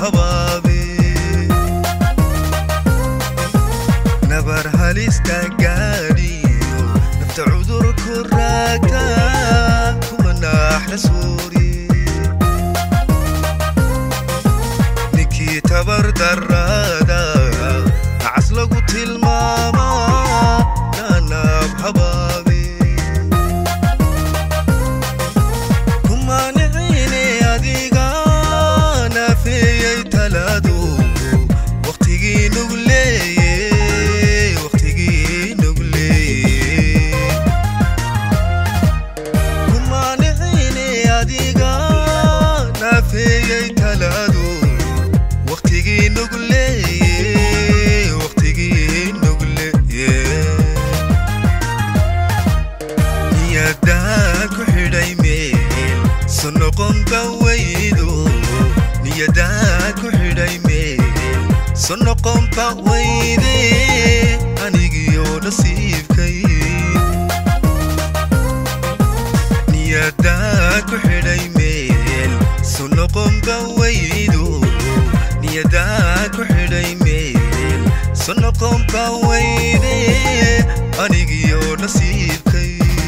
hababe Nabar Halista Gaadhiyo nafta cudur ku raagta kuma naaxla suuri ninkii tabar darrada nacas lagu tilmaama naanaab hababe kuma nicine adiga naafeeyay taladu waqtigii nugu leeye Sono kompa wayde anigiyo nasiibkay niyada ku xidhay meel sono kompa waydo niyada ku xidhay meel sono kompa wayde anigiyo nasiibkay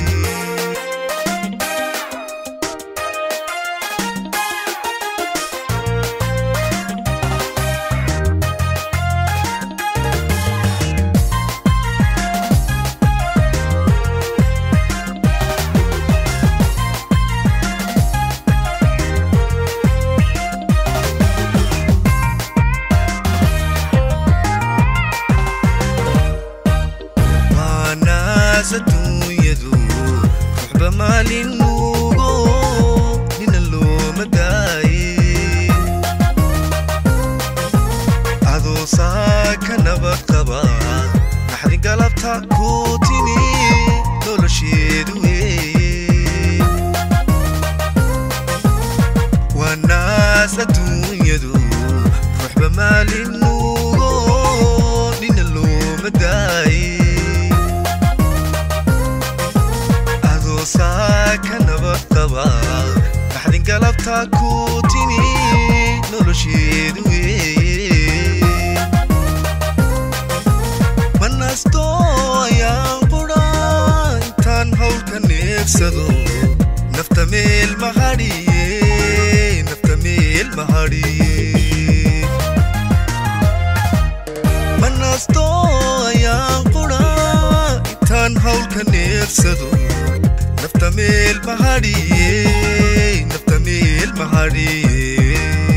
Satunyadu ruhba maalin nugo nina loo madaaye adoo saaka nabad qaba naxdin galabta ku timi nolosheedu weeye waa naas adduunyadu ruhba maalin nugo nina loo madaaye saaka nabad qaba naxdin galabta ku timi nolosheedu weeye manasto ayaan qura intaan hawlka neefsado nafta meel mahadhiye manasto ayaan qura intaan hawlka neefsado nafta meel mahadhiye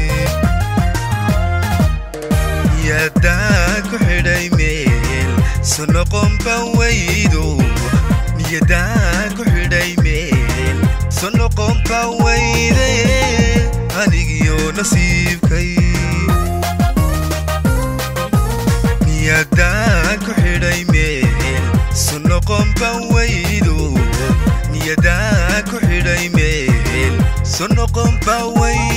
niyada ku xidhay meel sono kompa waydo niyada ku xidhay meel sono kompa wayde anigiyo nasiibkay niyada ku xidhay meel sono kompa waydo niyada ku xidhay meel sono kompa waydo